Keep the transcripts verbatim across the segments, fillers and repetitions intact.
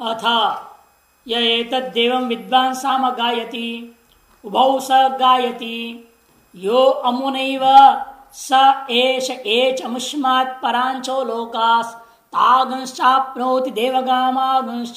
अथ य एतद्देवं विद्वान् साम गायति उभौ स गायति यो अमुनैव स एष एचमुष्मात् पराञ्चो lokas तागंश्चाप्नोति देवगामागंश्च.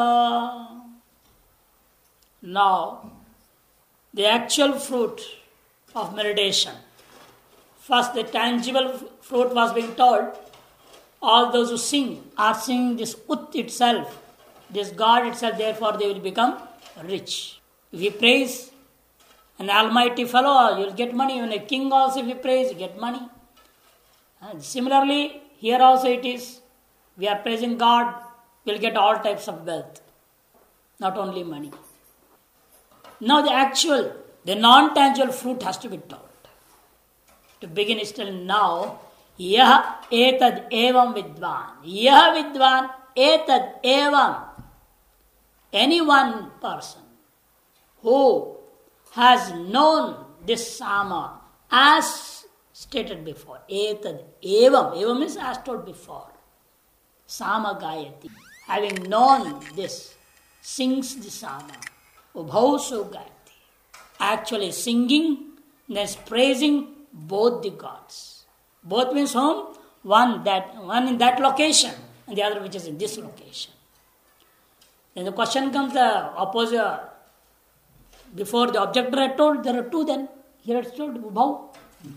Now, the actual fruit of meditation. First, the tangible fruit was being told. All those who sing are singing this Ut itself, this God itself, therefore they will become rich. If you praise an almighty fellow, you will get money. Even a king also, if you praise, you get money. And similarly, here also it is. We are praising God, we will get all types of wealth, not only money. Now the actual, the non-tangible fruit has to be told. To begin is till now, yah etad evam vidvan. Yah vidvan etad evam. Any one person who has known this sama as stated before. Etad evam. Evam is as told before. Sama gayati. Having known this, sings the sama. Ubhau su gayati. Actually singing, then praising both the gods. Both means whom? One that one in that location and the other which is in this location. Then the question comes, the opposite. Before the objector had told, there are two then. Here it's told Ubhau.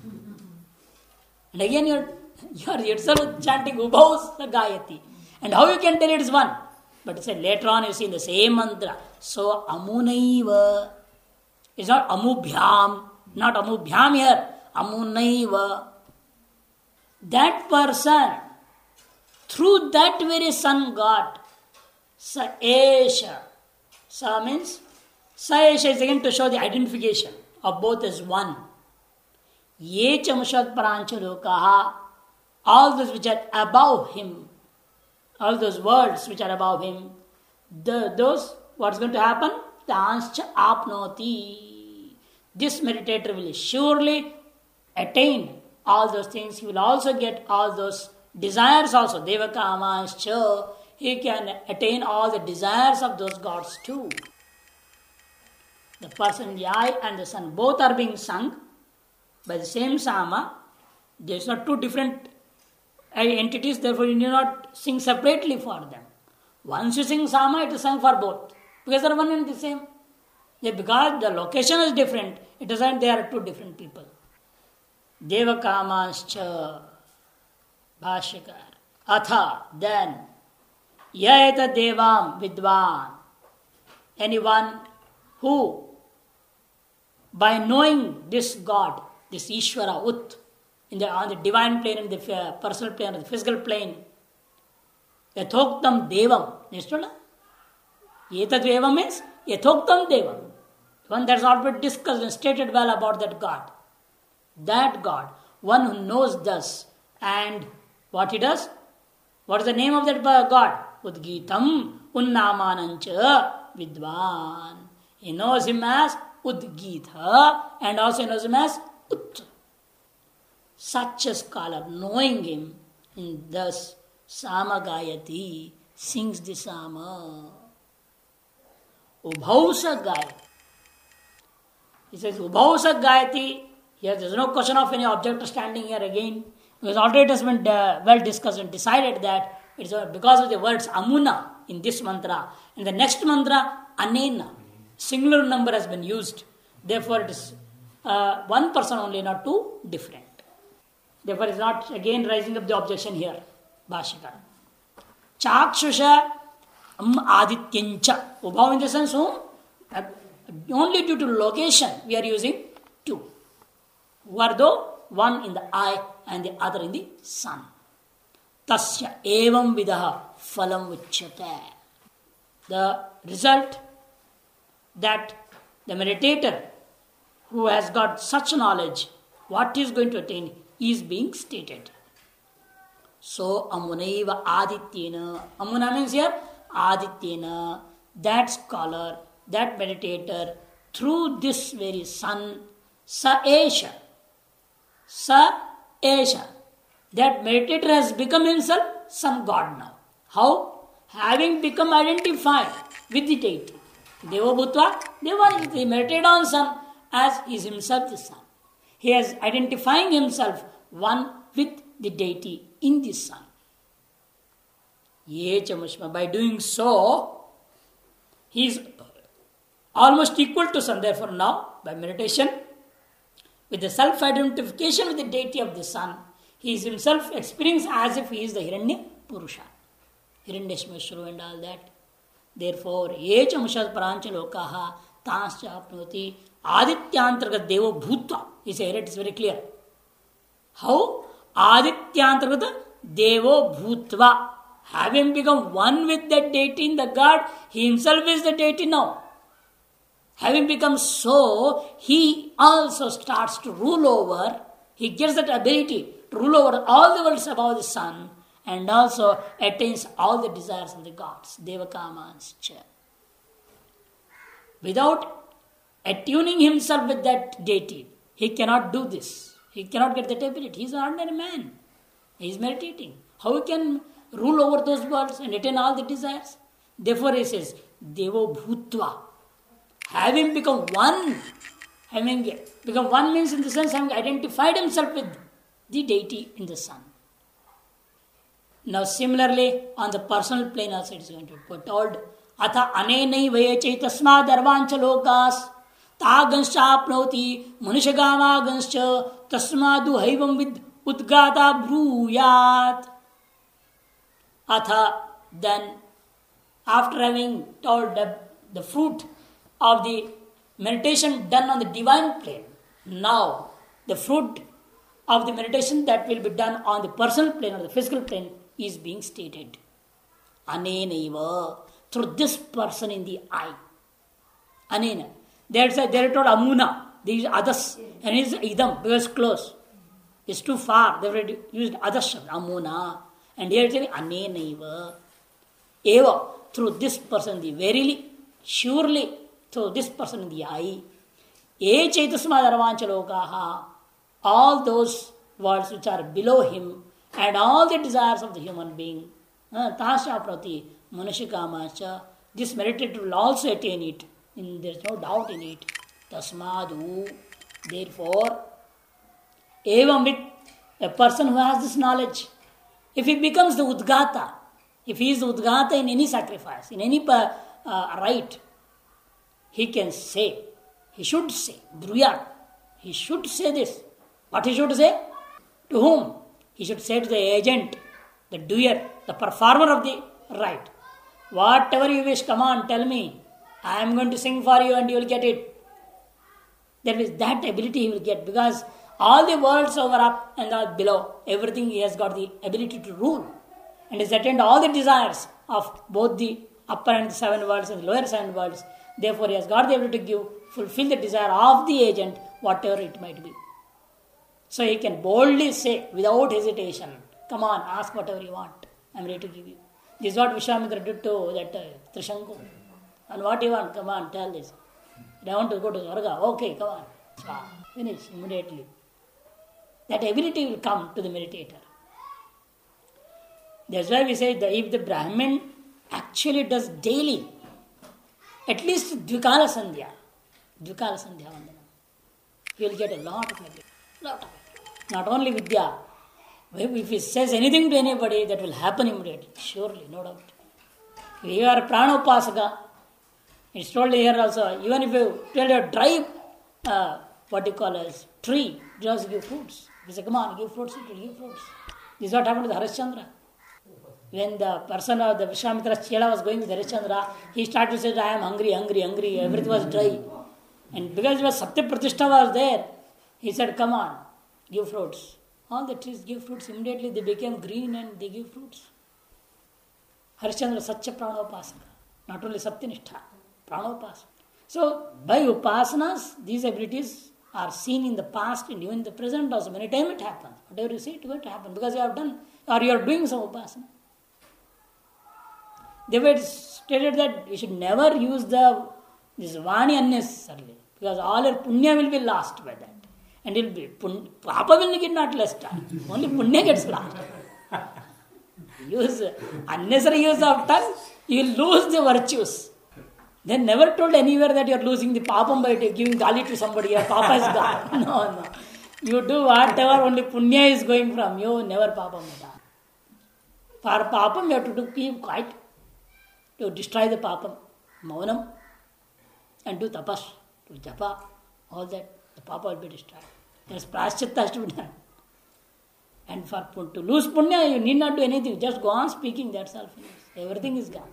And again you are, you are yourself chanting Ubhau Gayati. And how you can tell it is one? But say later on you see in the same mantra. So Amunaiva. It's not Amubhyam. Not Amubhyam here. Amunaiva. That person, through that very sun god, Sa Esha. Sa means, Sa Esha is again to show the identification of both as one. Ye chamushat paranchalukaha. All those which are above him, all those worlds which are above him, the, those, what's going to happen? Tanscha apnoti. This meditator will surely attain all those things. He will also get all those desires also. Devakamascha. He can attain all the desires of those gods too. The person, the eye and the sun, both are being sung by the same sama. There is not two different entities, therefore you need not sing separately for them. Once you sing sama, it is sung for both. Because they are one and the same. Because the location is different, it doesn't they are two different people. Devakamascha. Bhashyakar. Atha. Then. Yaeta devam vidvan. Anyone who, by knowing this God, this Ishvara Ut, in the, on the divine plane, in the uh, personal plane, or the physical plane, yathoktam devam. Nishtola? Yetad devam means yathoktam devam. One that's not been discussed and stated well about that God. That God, one who knows thus, and what he does? What is the name of that God? Udgitam unnamanancha vidvan. He knows him as Udgita and also knows him as Ut. Such a scholar, knowing him, and thus Sama Gayati, sings the Sama. Ubhausa Gayati. He says Ubhausa Gayati. Here there is no question of any object standing here again. Because already it has been uh, well discussed and decided that it is because of the words Amuna in this mantra. In the next mantra, Anena. Singular number has been used. Therefore it is uh, one person only, not two different. Therefore it is not again rising up the objection here. Bhashikar. Chakshusha am adityancha. Ubhav in the sense whom? Uh, only due to location we are using two. Who are though? One in the eye and the other in the sun. Tasya evam vidaha phalam uchyate. The result that the meditator who has got such knowledge, what he is going to attain is being stated. So amunaiva adityena. Amuna means here adityena. That scholar, that meditator, through this very sun, sa esha. Sa esha. That meditator has become himself some god now. How? having become identified with the deity. Devo Bhutva, Deva, he meditated on sun as he is himself the sun. He is identifying himself one with the deity in the sun. By doing so, he is almost equal to sun. Therefore now, by meditation, with the self-identification with the deity of the sun, he is himself experienced as if he is the Hiranya Purusha. Hiranyashmeshwaru and all that. Therefore, Yecha Mushad Parancha Lokaha Tanscha Apnoti Adityantargat Devo Bhutva. He said it is very clear. How? Adityantargat Devo Bhutva. Having become one with that deity in the God, he himself is the deity now. Having become so, he also starts to rule over, he gets that ability to rule over all the worlds above the sun and also attains all the desires of the gods, Devakamanscha. Without attuning himself with that deity, he cannot do this. He cannot get that ability. He is an ordinary man. He is meditating. How he can rule over those worlds and attain all the desires? Therefore he says, Devo Bhutva. Having become one, having become one means in the sense having identified himself with the deity in the sun. Now similarly, on the personal plane also it is going to be told, Atha anenai vayeche tasma darvancha lokas taganscha manishagama ganscha tasmadu haivam vid udgata bruyat. Atha, then after having told the, the fruit of the meditation done on the divine plane, now the fruit of the meditation that will be done on the personal plane or the physical plane is being stated. Anenaiva, through this person in the eye. Anena. There's a, they're told Amuna, these others, and it's Idam, because it's close. It's too far. They've already used others, Amuna. And here it's saying Anenaiva. Eva, through this person, the verily, surely, through this person in the eye. E Chaitasma Dharvancha Lokaha. All those worlds which are below him and all the desires of the human being. Tasha Prati, Manashikamacha. This meditator will also attain it. And there is no doubt in it. Tasmadu. Therefore, evam with a person who has this knowledge, if he becomes the Udgata, if he is the Udgata in any sacrifice, in any uh, rite, he can say, he should say, Druyat, he should say this. What he should say? To whom? He should say to the agent, the doer, the performer of the rite. Whatever you wish, come on, tell me. I am going to sing for you and you will get it. There is that ability he will get, because all the worlds over up and all below, everything he has got the ability to rule. And has attained all the desires of both the upper and the seven worlds and the lower seven worlds. Therefore he has got the ability to give, fulfill the desire of the agent, whatever it might be. So he can boldly say, without hesitation, come on, ask whatever you want. I am ready to give you. This is what Vishwamitra did to that uh, Trishanku. And what you want, come on, tell this. I want to go to Swarga. Okay, come on. Swa. Finish immediately. That ability will come to the meditator. That's why we say that if the Brahmin actually does daily, at least Dvikala Sandhya, Dvikala Sandhya Vandana, he will get a lot of it. Lot of it. Not only Vidya. If he says anything to anybody, that will happen immediately. Surely, no doubt. If you are a Pranopasaka, it's told here also, even if you tell a dry, uh, what you call as tree, just give fruits. He said, come on, give fruits, it will give fruits. This is what happened to the Harishchandra. When the person of the Vishwamitra's Chela was going with Harishchandra, he started to say, I am hungry, hungry, hungry. Everything was dry. And because was Satya Pratishtha was there, he said, come on, give fruits. All the trees give fruits. Immediately they became green and they give fruits. Harishchandra Satya Pranopasaka. Not only Satyanistha, Pranopasaka. So, by upasanas, these abilities are seen in the past and even in the present also. Many times it happens. Whatever you say, it will happen because you have done or you are doing some upasana. They were stated that you should never use the this Vani unnecessarily because all your punya will be lost by that. And it will be, papa will get not lost. Only punya gets lost. Use unnecessary use of tongue, you will lose the virtues. They never told anywhere that you are losing the papam by giving gali to somebody. Your papa is gone. No, no. You do whatever, only punya is going from you, never papam. For papam, you have to do, keep quiet. To destroy the papam. Maunam. And do tapas. To japa. All that. The papa will be destroyed. There's prashchitta has to be done. And for to lose punya, you need not do anything. Just go on speaking, that's all finished. Everything is gone.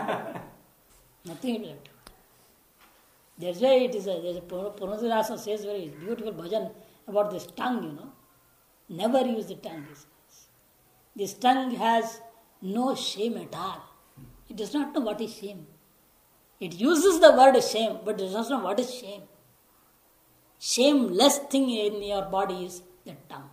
Nothing left. That's why it is a, there's a Purnadarasa says very beautiful bhajan about this tongue, you know. Never use the tongue. This tongue has no shame at all. It does not know what is shame. It uses the word shame, but it does not know what is shame. Shameless thing in your body is the tongue.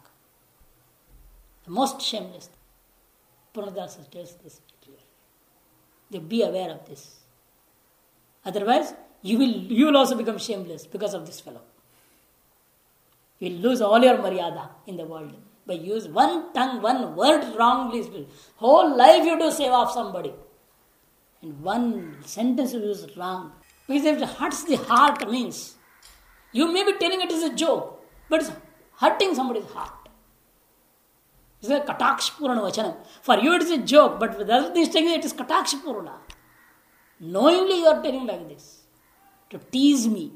The most shameless thing. Purnadarasa tells this clearly. They be aware of this. Otherwise, you will you will also become shameless because of this fellow. You will lose all your maryada in the world. By use one tongue, one word wrongly. Whole life you do save off somebody. And one sentence you use wrong. Because if it hurts the heart means, you may be telling it is a joke, but it's hurting somebody's heart. It's a kataksh purana vachanam. For you it is a joke, but with other things it is kataksh purana. Knowingly you are telling like this. To tease me.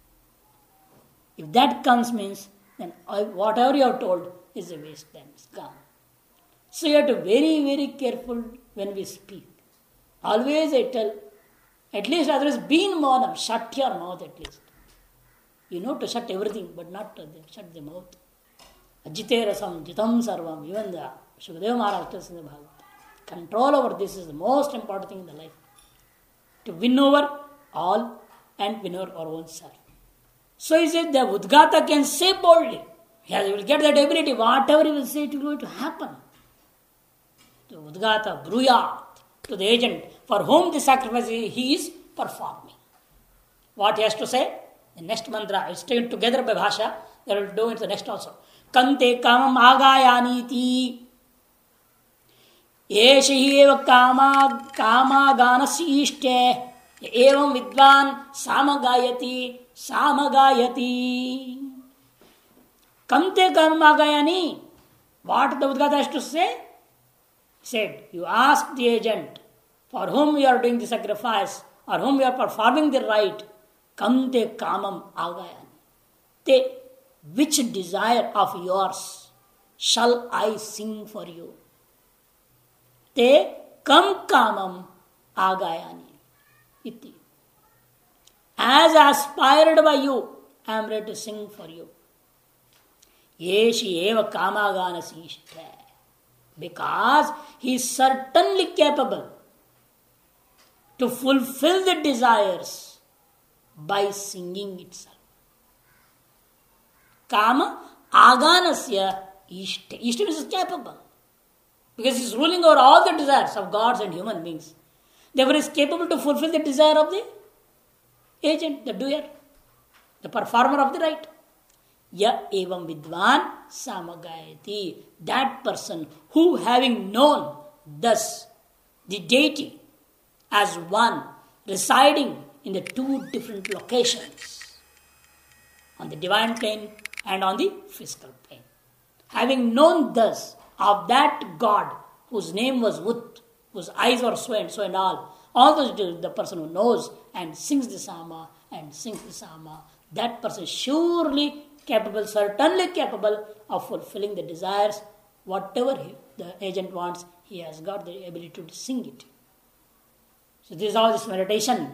If that comes means, then I, whatever you have told is a waste time. It's gone. So you have to be very, very careful when we speak. Always I tell, at least otherwise be in maunam, shut your mouth at least. You know to shut everything, but not to shut the mouth. Ajite rasam jitam sarvam. Even the Shukadeva Maharaj tells in the Bhagavad. Control over this is the most important thing in the life. To win over all and win over our own self. So he said the Udgata can say boldly. He will get that ability. Whatever he will say, it will going to happen. The Udgata, Bruyat, to the agent for whom the sacrifice he is performing. What he has to say? The next mantra is taken together by Bhasha. That will do it the next also. Kante kamam agayaniti. Yeshi eva kama kama ganasi ishte. Evam vidvan samagayati samagayati. Kante kamam agayani. What the Udgata has to say? He said, you ask the agent for whom you are doing the sacrifice or whom you are performing the rite. Kante kamam agayani. Te, which desire of yours shall I sing for you? Te kam kamam agayani. Iti. As aspired by you, I am ready to sing for you. Yeshi eva kamagana sishte. Because he is certainly capable to fulfill the desires by singing itself. Kama aganasya ishte. Ishte means is capable. Because he is ruling over all the desires of gods and human beings. Therefore, he is capable to fulfill the desire of the agent, the doer, the performer of the rite. Ya evam vidvan samagayati. That person who, having known thus the deity as one residing in the two different locations, on the divine plane and on the physical plane, having known thus of that God whose name was Ut, whose eyes were so and so and all, all those, the person who knows and sings the Sama and sings the Sama, that person is surely capable, certainly capable of fulfilling the desires, whatever he, the agent wants, he has got the ability to sing it. So this is how this meditation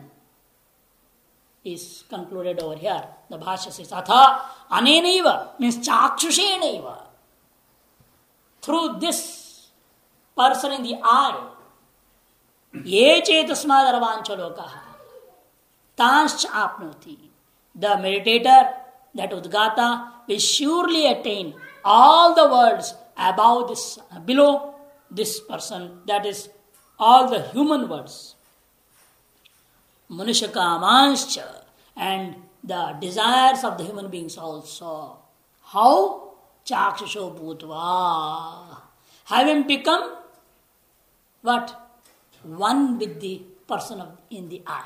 is concluded over here. The Bhashya says, Atha anenaiva means chakshushenaiva. Through this person in the eye, ye chetasmad arvancha lokaha tanscha apnoti. The meditator, that Udgata, will surely attain all the worlds above this, below this person, that is, all the human worlds. Manushakamanscha, and the desires of the human beings also. How? Chakshusho bhutva. Having become what? One with the person of, in the eye.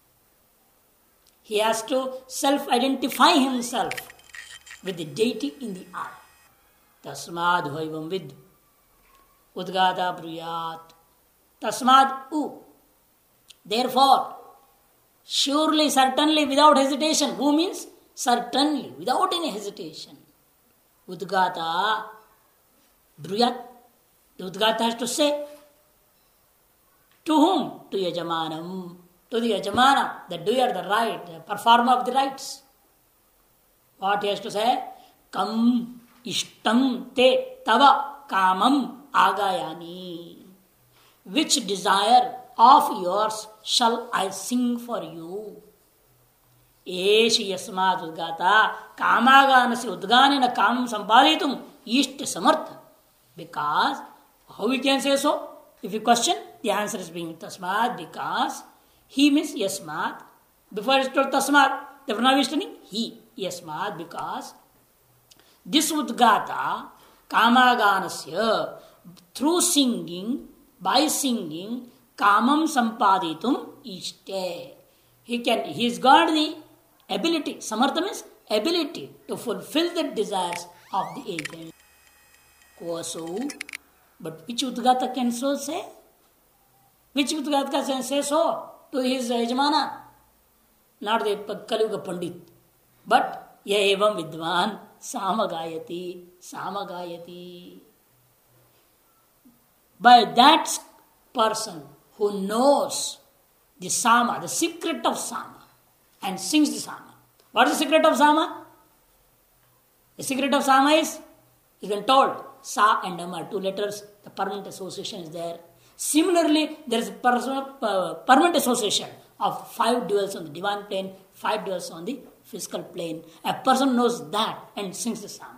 He has to self-identify himself with the deity in the eye. Tasmad hoivam vid udgata bruyat. Tasmad u. Therefore, surely, certainly, without hesitation. Who means? Certainly, without any hesitation. Udgata bruyat. The Udgata has to say. To whom? To Yajamanam. To the Yajamana, the doer, the right, the performer of the rites. What he has to say? Kam ishtam te tava kamam agayani. Which desire of yours shall I sing for you? Eshi yasmat udgata kamaganasya udganena kam sampaditum ishta samartha. Because, how we can say so? If you question, the answer is being tasmat, because he means yasmat. Before it's told tasmat, the now is telling he, yasmat, because this udgata kamaganasya, through singing, by singing, kamam sampaditum ishte. He can, he's got the ability, samartha means ability to fulfill the desires of the agent. Koso, but which udgata can so say? Which udgata can say so to his yajamana? Not the Kaliyuga Pandit, but ya evam vidvan samagayati, samagayati. By that person who knows the sama, the secret of sama, and sings the sama. What is the secret of sama? The secret of sama is, has been told, sa and am are two letters, the permanent association is there. Similarly, there is a personal, uh, permanent association of five duals on the divine plane, five duals on the physical plane. A person knows that and sings the sama.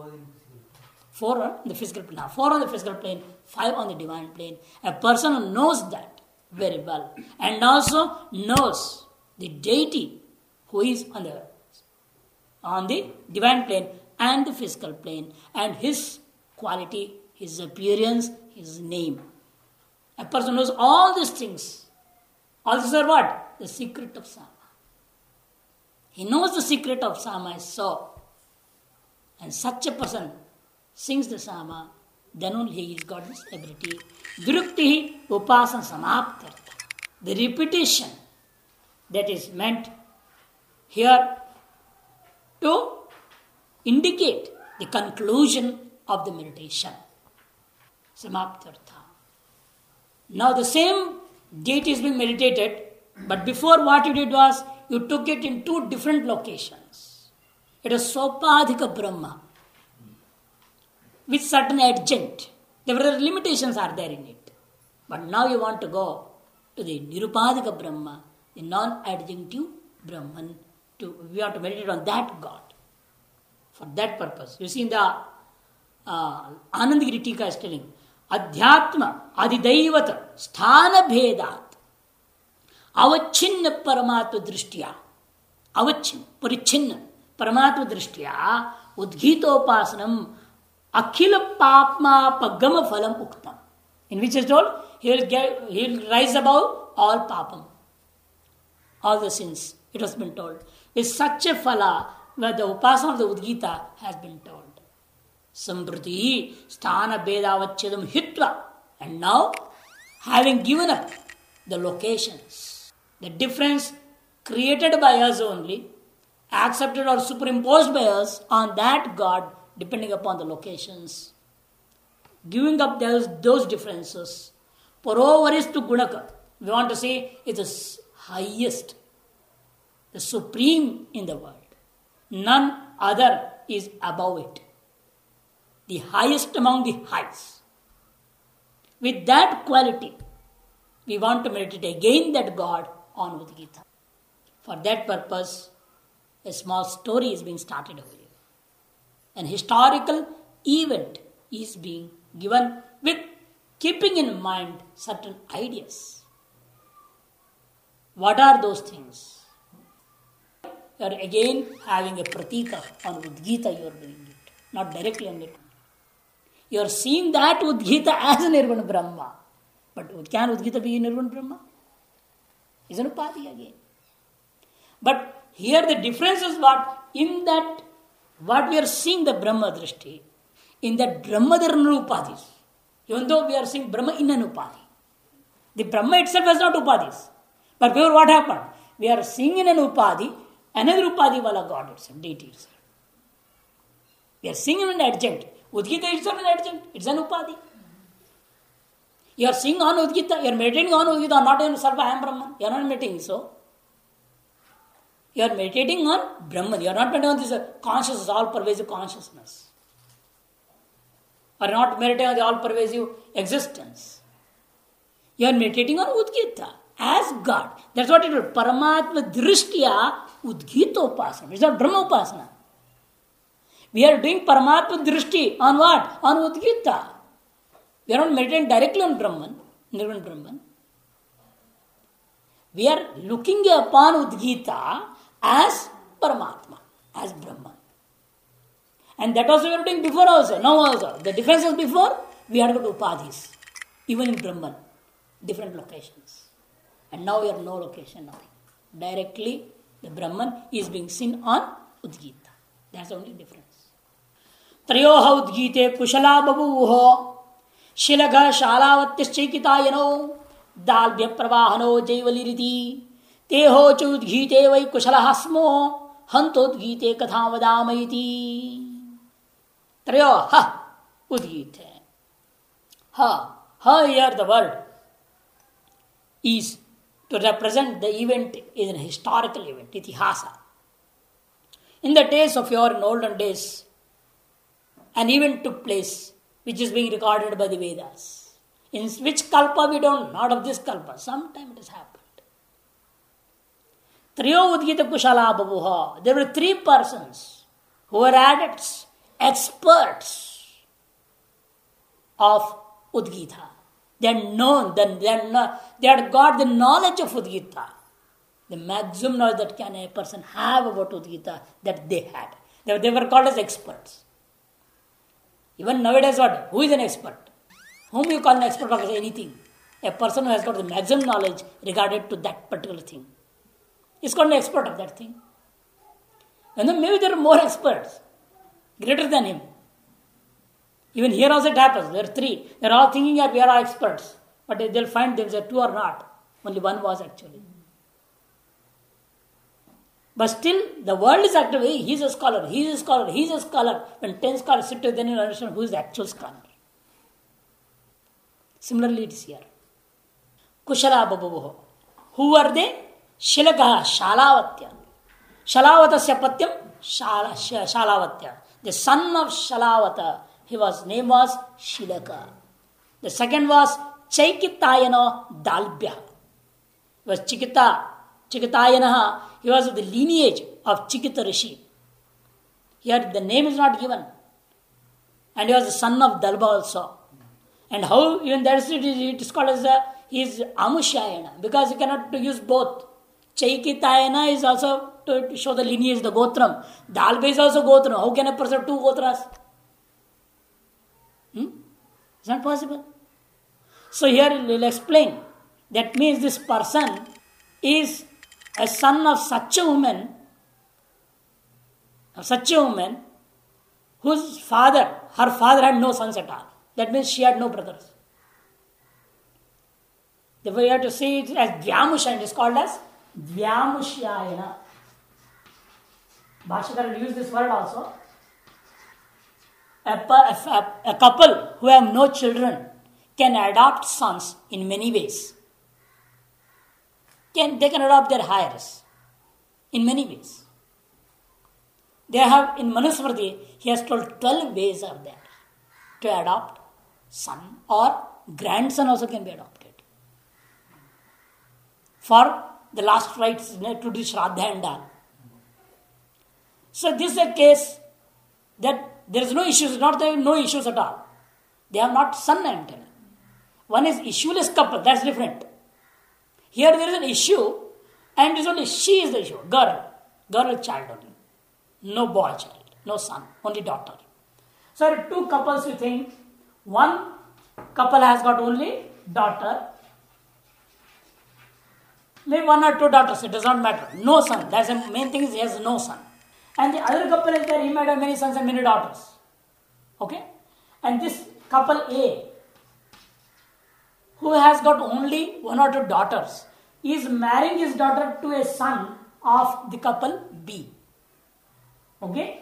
Four on the physical plane, four on the physical plane, five on the divine plane. A person who knows that very well and also knows the deity who is on the on the divine plane and the physical plane, and his quality, his appearance, his name. A person knows all these things. All these are what? The secret of sama. He knows the secret of sama is so. And such a person sings the sama, then only he has got this ability. Viruktihi upasana samaptartha. The repetition that is meant here to indicate the conclusion of the meditation. Samaptartha. Now the same deity is being meditated, but before what you did was, you took it in two different locations. It is Sopadhika Brahma with certain adjunct. There were limitations are there in it. But now you want to go to the Nirupadhika Brahma, the non-adjunctive Brahman. To, we have to meditate on that God. For that purpose. You see in the uh, Anandagiri Tika is telling, Adhyatma Adidaivat Sthana Bhedat Avachinna Paramatma Drishtya Avachin Parichinna Paramatma Drishtya Udghitopasanam Akhila Papma Pagama Phalam Uktam. In which is told, he will get, he will rise above all papam, all the sins. It has been told. Is such a phala where the upasana of the Udgita has been told. Samprati sthana bedavachedam hitva. And now, having given up the locations, the difference created by us only, accepted or superimposed by us on that God, depending upon the locations, giving up those, those differences, parovaristu gunaka, we want to say is the highest, the supreme in the world. None other is above it. The highest among the highs. With that quality, we want to meditate again that God on Udgita. For that purpose, a small story is being started over here. An historical event is being given with keeping in mind certain ideas. What are those things? You are again having a pratika on Udgita, you are doing it, not directly on it. You are seeing that Udgita as a Nirvana Brahma, But can Udgita be Nirvana Brahma? It's an Upadhi again. But here the difference is what? In that, what we are seeing the Brahma Drishti, in that Brahma there are no Upadhis. Even though we are seeing Brahma in an Upadhi. The Brahma itself has not Upadhis. But here what happened? We are seeing in an Upadhi, another Upadhi wala God itself, deity itself. We are seeing in an adjunct. Udgita itself is an adjunct. It's an Upadhi. You are seeing on Udgita, you are meditating on Udgita, not on Sarva I am Brahman. You are not meditating so. You are meditating on Brahman. You are not meditating on this consciousness, all-pervasive consciousness. Or not meditating on the all-pervasive existence. You are meditating on Udgita as God. That's what it is. Paramatma Drishtya Udgita Upasana. It's not Brahma Upasana. We are doing Paramatma Drishti on what? On Udgita. We are not meditating directly on Brahman, Nirvana Brahman. We are looking upon Udgita as Paramatma, as Brahman. And that also we are doing before also, now also. The difference is before, we had got Upadhis, even in Brahman, different locations. And now we are no location, nothing. Directly, the Brahman is being seen on Udgita. That's the only difference. Trayoha Udgite Kushala Babuho Shilaga Shalavatischikitayano Dalbya Pravahano Jaivaliriti Teho Chudgite Vai Kushalahasmo Hantodgite Kathavadamaiti Trayo Ha Udgite. Ha Ha here the word is to represent the event is an historical event, Itihasa. In the days of your in olden days, an event took place which is being recorded by the Vedas. In which kalpa we don't, not of this kalpa. Sometime it has happened. Triyo Udgita Kushala Babuha. There were three persons who were adepts, experts of Udgita. They had known, they had, they had got the knowledge of Udgita. The maximum knowledge that can a person have about Udgita, that they had. They, they were called as experts. Even nowadays, what? Who is an expert? Whom you call an expert of anything? A person who has got the maximum knowledge regarded to that particular thing is called an expert of that thing. And then maybe there are more experts, greater than him. Even here also it happens. There are three. They are all thinking that we are all experts. But they'll find themselves two or not. Only one was actually. But still, the world is actually, he is a scholar, he is a scholar, he is a scholar. When ten scholars sit together, then you understand who is the actual scholar. Similarly, it is here. Kushala Babuho. Who are they? Shilakaha, Shalavatya. Shalavatasya Patyam, Shala, Shalavatya. The son of Shalavata, his name was Shilaka. The second was Chaikitayana Dalbya. It was Chikita. Chikitayana, he was of the lineage of Chikita Rishi. Here the name is not given. And he was the son of Dalba also. And how, even that is, it is called as a, he is Amushayana, because you cannot use both. Chaikitayana is also to show the lineage, the Gotram. Dalba is also Gotram. How can a person have two Gotras? Hmm? It's not possible. So here we will explain. That means this person is a son of such a woman, of such a woman, whose father, her father had no sons at all. That means she had no brothers. Therefore you have to see it as Dhyamusha, it is called as Dhyamushyayana. Bhashakara will use this word also. A, a, a couple who have no children can adopt sons in many ways. Can, they can adopt their heirs in many ways. They have, in Manusmriti, he has told twelve ways are there to adopt son or grandson also can be adopted. For the last rites to do Shraddha and all. So this is a case that there is no issues, not there no issues at all. They have not son and daughter. One is issueless couple, that's different. Here there is an issue, and it is only she is the issue. Girl. Girl child only. No boy child. No son. Only daughter. So two couples you think. One couple has got only daughter, maybe one or two daughters, it does not matter. No son. That's the main thing is he has no son. And the other couple is that he might have many sons and many daughters. Okay? And this couple A, who has got only one or two daughters, is marrying his daughter to a son of the couple B. Okay?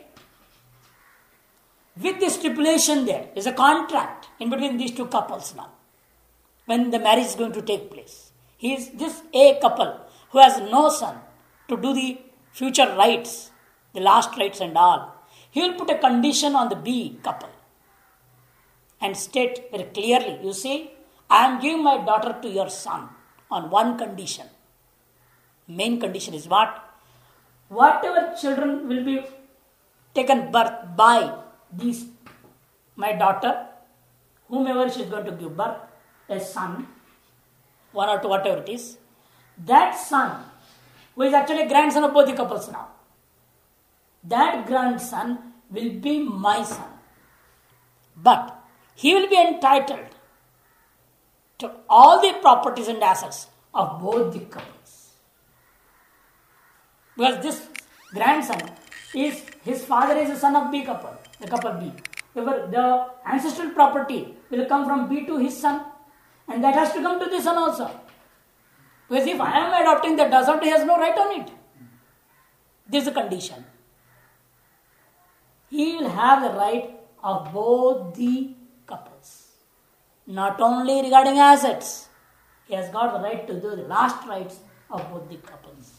With the stipulation there is a contract in between these two couples now, when the marriage is going to take place. He is this A couple who has no son to do the future rites, the last rites and all. He will put a condition on the B couple and state very clearly, you see, I am giving my daughter to your son on one condition. Main condition is what? Whatever children will be taken birth by these, my daughter, whomever she is going to give birth, a son, one or two, whatever it is, that son, who is actually a grandson of both the couples now, that grandson will be my son. But he will be entitled to all the properties and assets of both the couples. Because this grandson is, his father is a son of B couple, the couple B. Therefore, the ancestral property will come from B to his son, and that has to come to the son also. Because if I am adopting that daughter, he has no right on it. This is the condition. He will have the right of both the couples. Not only regarding assets, he has got the right to do the last rites of both the couples.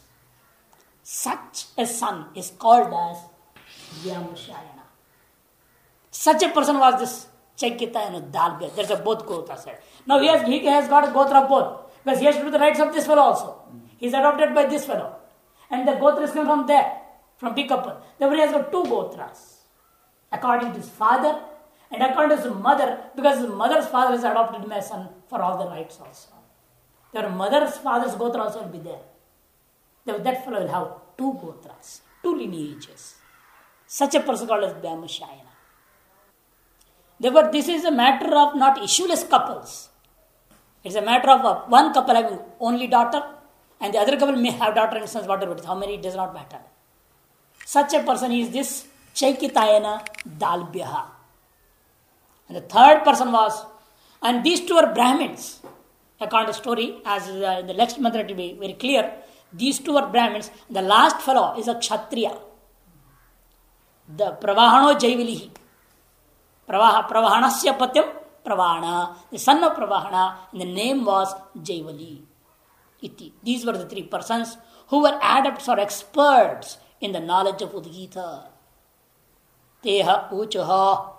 Such a son is called as Vyamushayana. Such a person was this Chaikita and Dalbya. There's a both Gotras here. Now he has, he has got a Gotra both. Because he has to do the rights of this fellow also. He is adopted by this fellow. And the Gotras come from there, from B couple. Therefore he has got two Gotras. According to his father and according to his mother, because his mother's father has adopted him as son for all the rights also. Their mother's father's Gotra also will be there. Therefore that fellow will have two Gotras, two lineages. Such a person called as Vyamushayana. Therefore, this is a matter of not issueless couples. It's a matter of uh, one couple having only daughter and the other couple may have daughter and sons, whatever it is. How many, it does not matter. Such a person is this Chaikitayana Dalbyaha. And the third person was, and these two are Brahmins. According to the story, as uh, in the next mantra it will be very clear, these two are Brahmins. The last fellow is a Kshatriya. The Pravahano Jaivilihi. Pravaha, Pravahanasya Patyam Pravahana, the son of Pravahana, and the name was Jaivali. Iti. These were the three persons who were adepts or experts in the knowledge of Udgita. Teha Uchaha.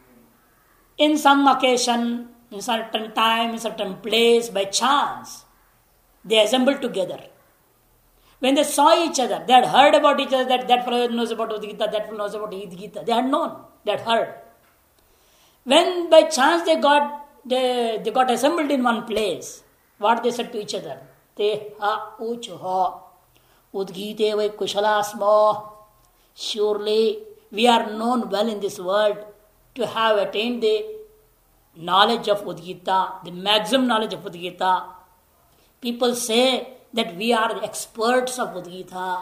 In some occasion, in certain time, in certain place, by chance, they assembled together. When they saw each other, they had heard about each other, that that fellow knows about Udgita, that fellow knows about Udgita. They had known, they had heard. When by chance they got they, they got assembled in one place, what they said to each other? Te ha uchuha udgite vai kushalasmo. Surely we are known well in this world to have attained the knowledge of Udgita, the maximum knowledge of Udgita. People say that we are the experts of Udgita.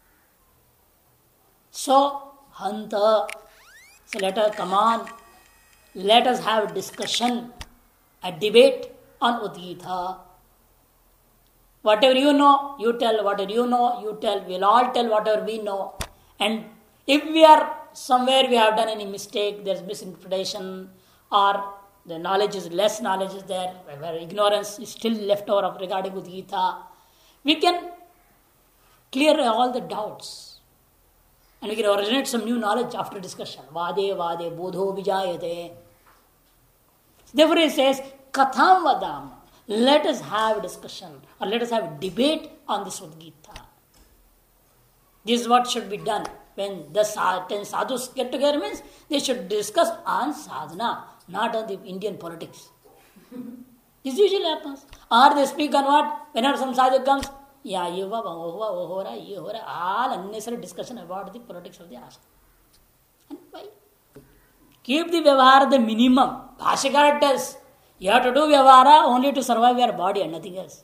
So, Hanta, so let us come on. Let us have a discussion, a debate on Udgita. Whatever you know, you tell. Whatever you know, you tell. We'll all tell whatever we know. And if we are somewhere we have done any mistake, there's misinterpretation, or the knowledge is less knowledge is there, where ignorance is still left over regarding Udgita, we can clear all the doubts. And we can originate some new knowledge after discussion. Vade, vade, bodho vijayate. Therefore he says, Katham vadam. Let us have a discussion or let us have a debate on this Udgita. This is what should be done. When the ten sadhus get together means they should discuss on sadhana, not on the Indian politics. This usually happens. Or they speak on what? Whenever some sadhu comes, yeah, ye hua, wo hua, wo ho raha, ye ho raha. All unnecessary discussion about the politics of the ashram. And why? Keep the vyavahara the minimum. Bhashyakara tells, You have to do vyavahara only to survive your body and nothing else.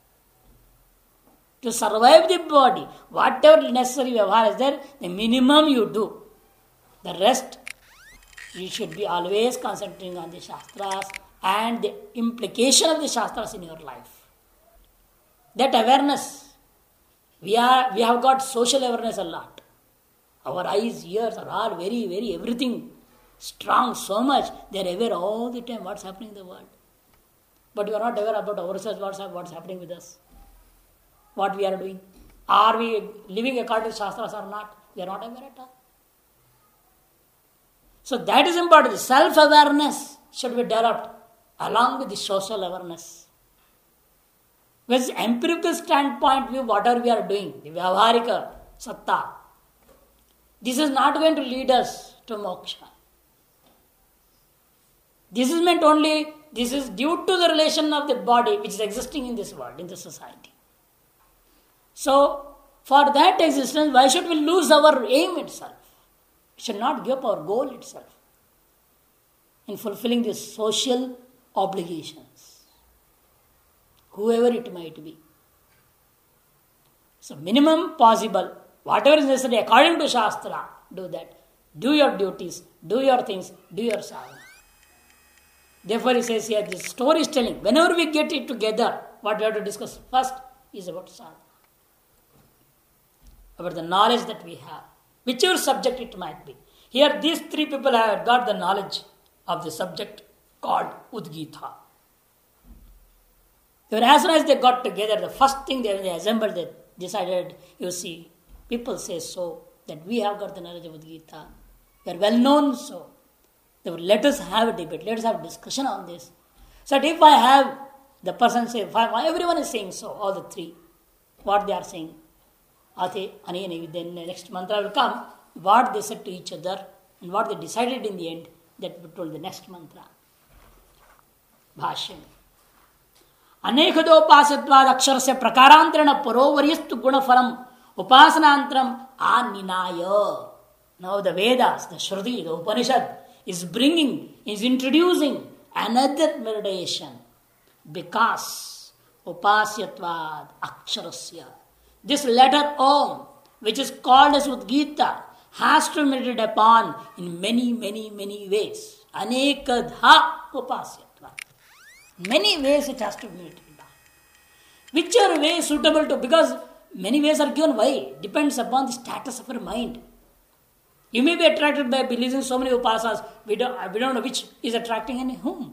To survive the body, whatever necessary vyavahara is there, the minimum you do. The rest, you should be always concentrating on the Shastras and the implication of the Shastras in your life. That awareness, we are we have got social awareness a lot. Our eyes, ears are all very, very everything strong so much. They are aware all the time what's happening in the world. But we are not aware about ourselves, what's, what's happening with us. What we are doing. Are we living according to Shastras or not? We are not aware at all. So that is important. The self-awareness should be developed along with the social awareness. With the empirical standpoint view, whatever we are doing, the Vyavaharika Satta, this is not going to lead us to moksha. This is meant only, this is due to the relation of the body which is existing in this world, in this society. So, for that existence, why should we lose our aim itself? We should not give up our goal itself in fulfilling these social obligations, whoever it might be. So, minimum possible, whatever is necessary according to Shastra, do that. Do your duties, do your things, do your sadhana. Therefore, he says here, this story is telling, whenever we get it together, what we have to discuss first is about sadhana, about the knowledge that we have, whichever subject it might be. Here, these three people have got the knowledge of the subject called Udgita. As soon as they got together, the first thing they, they assembled, they decided, you see, people say so, that we have got the knowledge of Udgita. We are well known so. Therefore, let us have a debate, let us have a discussion on this. So that if I have, the person say, I, everyone is saying so, all the three, what they are saying. Ate, Anene, then the next mantra will come, what they said to each other, and what they decided in the end, that we told the next mantra. Bhashyam. Anekadopasatvad aksharasya prakarantarana parovaryastu gunaphalam upasanantram aninaya. Now the Vedas, the Shruti, the Upanishad is bringing, is introducing another meditation because upasyatvad aksharasya. This letter Om, which is called as Udgita, has to be meditated upon in many, many, many ways. Anekadha upasyatva. Many ways it has to be meditated on. Whichever way is suitable to, because many ways are given. Why? Depends upon the status of your mind. You may be attracted by believing so many upasas. We don't, we don't know which is attracting and whom.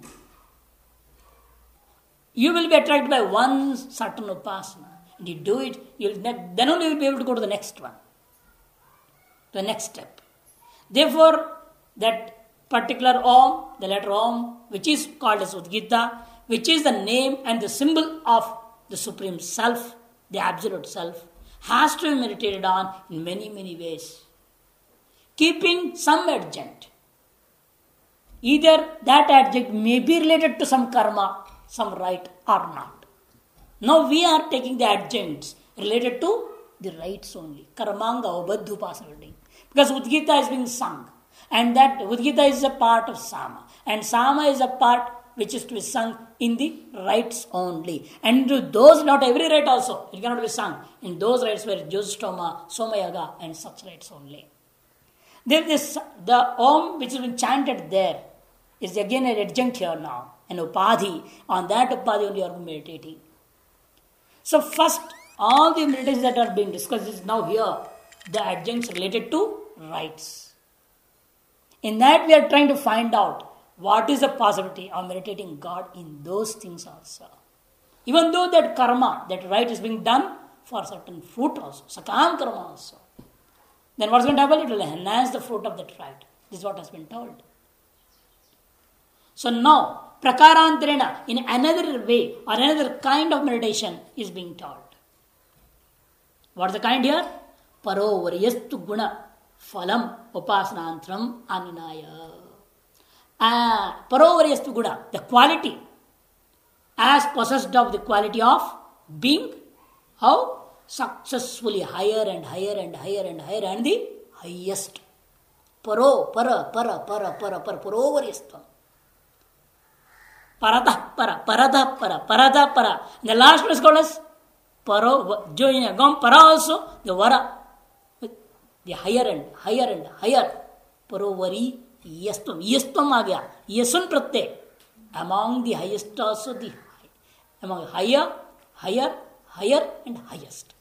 You will be attracted by one certain upasana. And you do it, you'll ne- then only you will be able to go to the next one. The next step. Therefore, that particular Om, the letter Om, which is called as Udgita, which is the name and the symbol of the Supreme Self, the Absolute Self, has to be meditated on in many, many ways. Keeping some adjunct. Either that adjunct may be related to some karma, some right or not. Now we are taking the adjuncts related to the rites only. Karmanga Obadhupasana. Because Udgita is being sung. And that Udgita is a part of Sama. And Sama is a part which is to be sung in the rites only. And to those, not every rite also, it cannot be sung. In those rites where Jyotistoma, Somayaga and such rites only. There is the Om which has been chanted there is again an adjunct here now. An Upadhi. On that Upadhi only you are meditating. So first, all the meditations that are being discussed is now here, the adjuncts related to rites. In that we are trying to find out what is the possibility of meditating God in those things also. Even though that karma, that rite is being done for certain fruit also, sakam karma also. Then what's going to happen? It will enhance the fruit of that rite. This is what has been told. So now, prakarantarena, in another way or another kind of meditation is being taught. What's the kind here? Parovaryastu guna phalam upasanantram aninaya. Uh, Parovaryastu guna, the quality, as possessed of the quality of being, how? Successfully higher and higher and higher and higher and the highest. Paro, para, para, para, para, para, parovaryastu. Paratah para, paratah para, paratah para. And the last one is called as paro. Jo in agam para also, the vara. The higher end, higher end, higher. Parovari yastvam. Yastvam aa gaya. Yasun pratyay. Among the highest also the high. Among higher, higher, higher and highest.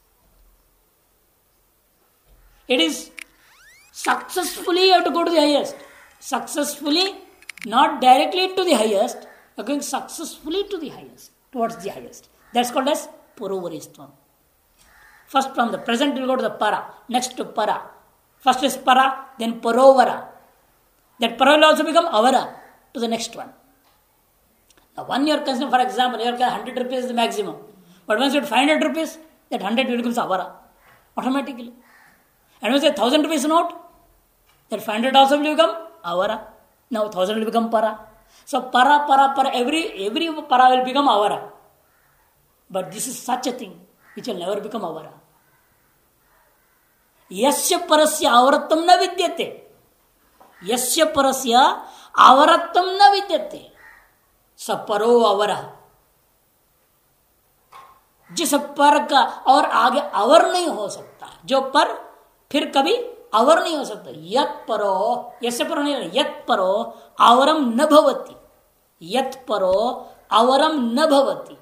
It is successfully you have to go to the highest. Successfully, not directly to the highest, you are going successfully to the highest, towards the highest. That's called as Purovaristvam. First from the present we will go to the para, next to para. First is para, then Purovara. That para will also become avara to the next one. Now one you are considering, for example, you are one hundred rupees is the maximum. But once you have five hundred rupees, that one hundred will become avara automatically. And when you say one thousand rupees note, that five hundred also will become avara. Now one thousand will become para. So para, para, para, every, every para will become avara. But this is such a thing which will never become avara. Yasya parasya avarattam na vidyate. Yasya parasya avarattam na vidyate. Saparo avara. जिस पर का और आगे अवर नहीं हो सकता, जो पर फिर कभी अवर नहीं हो सकता. यत परो, यस्य परो नहीं, यत परो आवरम न भवति. यत परो आवरम न भवति.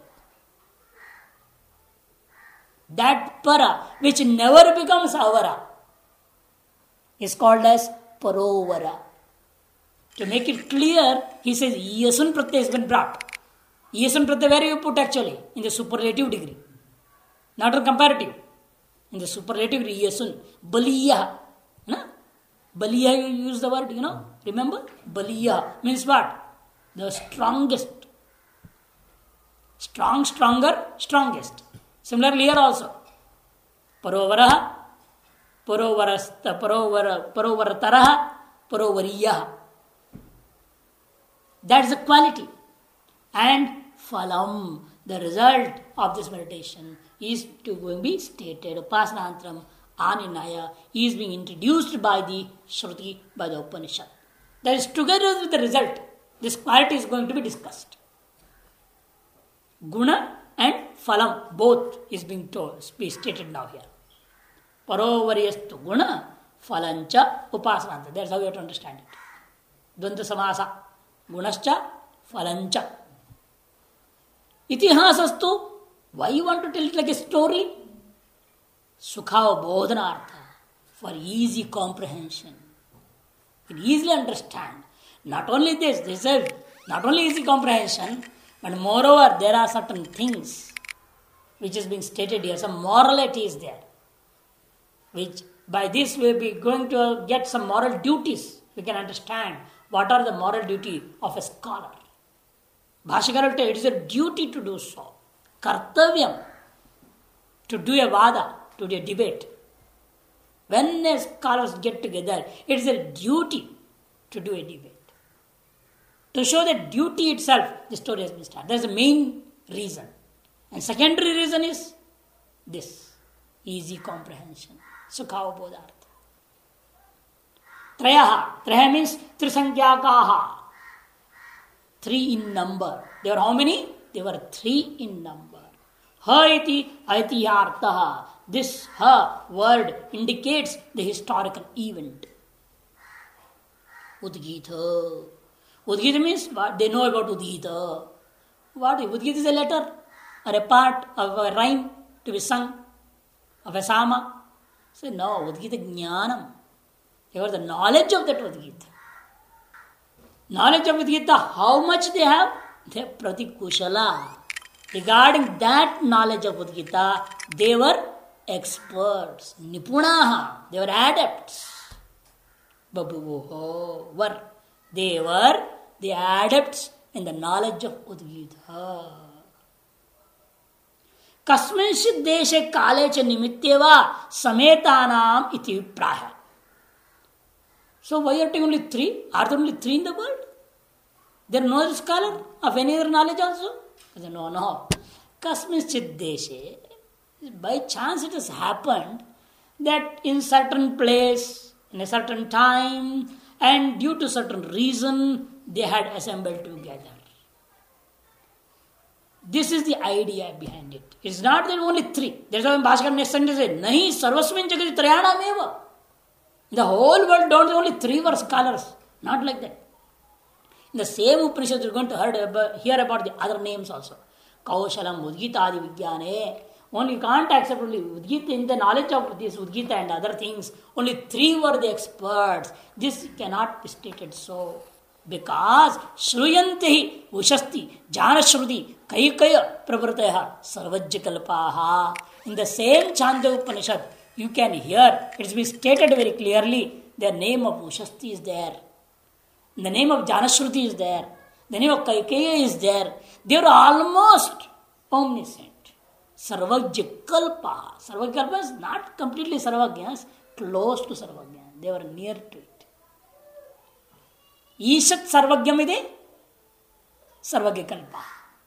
That para which never becomes avara is called as parovara. To make it clear, he says yasun pratyay has been brought. Yasun pratyay where you put actually? In the superlative degree, not in comparative. In the superlative degree, yasun. Baliya. No? Baliya, you use the word, you know. Remember? Baliya means what? The strongest. Strong, stronger, strongest. Similarly here also. Parovaraha, Parovarasta, Parovara, Parovarataraha, Parovariyaha. That's the quality. And phalam, the result of this meditation is to going to be stated. Upasanantram, Aninaya is being introduced by the Shruti, by the Upanishad. That is together with the result. This quality is going to be discussed. Guna and phalam, both is being told, be stated now here. Parovariyastu guna, phalancha, upasananta. That's how you have to understand it. Dvanda samasa, gunascha, phalancha. Itihasastu, why you want to tell it like a story? Sukha bodhanartha, for easy comprehension. You can easily understand. Not only this, this is not only easy comprehension, but moreover, there are certain things which is being stated here. Some morality is there. Which by this we will be going to get some moral duties. We can understand what are the moral duty of a scholar. Bhashikara will tell it is a duty to do so. Kartavyam, to do a vada, to do a debate. When a scholars get together, it is a duty to do a debate. To show that duty itself, the story has been started. That's the main reason. And secondary reason is this, easy comprehension. Sukha bodhartha. Trayaha. Traya means trisankyakaha. Three in number. They were how many? They were three in number. Ha iti aitiyartaha. This ha word indicates the historical event. Udgita. Udgita means what? They know about Udgita. What? Udgita is a letter or a part of a rhyme to be sung, of a sama. Say, no, Udgita Jnanam. They have the knowledge of that Udgita. Knowledge of Udgita, how much they have? They have Pratikushala. Regarding that knowledge of Udgita, they were experts. Nipunaha. They were adepts. Babuho. Were. They were the adepts in the knowledge of Udgita. Kasminshit deshe kale cha nimityeva sametanam iti vipraya. So why are taking only three? Are there only three in the world? There are no scholar of any other knowledge also? No, no. Kasminshit deshe. By chance it has happened that in certain place, in a certain time, and due to certain reason, they had assembled together. This is the idea behind it. It's not that only three. That's why Bhaskar next sentence says, Nahi sarvasmin jagati trayana meva. The whole world don't only three were scholars. Not like that. In the same Upanishad, you're going to hear about, hear about the other names also. Kaushalam, Udgita, Adi Vijnane. Only you can't accept only Udgita in the knowledge of this Udgita and other things. Only three were the experts. This cannot be stated so. Because Shruyanti Ushasti Janashruti Kaikaya Pravrataya Sarvajya Kalpaha. In the same Chandogya Upanishad, you can hear, it's been stated very clearly, the name of Ushasti is there. The name of Janashruti is there. The name of Kaikaya is there. They are almost omniscient. Sarvajya Kalpaha. Sarvajya Kalpaha is not completely Sarvajya, it's close to Sarvajya. They were near to it. Ishat Sarvagyamide Sarvagya Kalpa.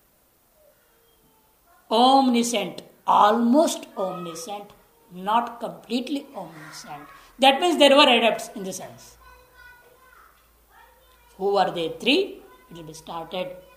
Omniscient, almost omniscient, not completely omniscient. That means there were adepts in the sense. Who are they? Three. It will be started